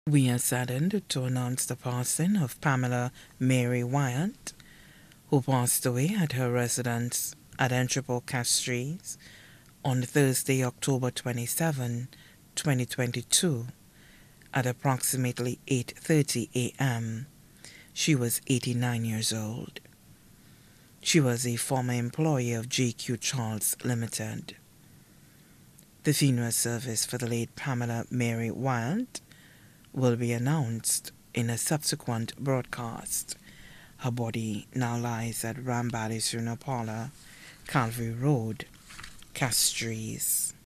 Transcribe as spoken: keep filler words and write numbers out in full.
We are saddened to announce the passing of Pamela Mary Wyatt, who passed away at her residence at Entropol Castries on Thursday, October twenty-seventh, twenty twenty-two, at approximately eight thirty a m She was eighty-nine years old. She was a former employee of J Q Charles Limited. The funeral service for the late Pamela Mary Wyatt will be announced in a subsequent broadcast. Her body now lies at Rambali Funeral Parlor, Calvary Road, Castries.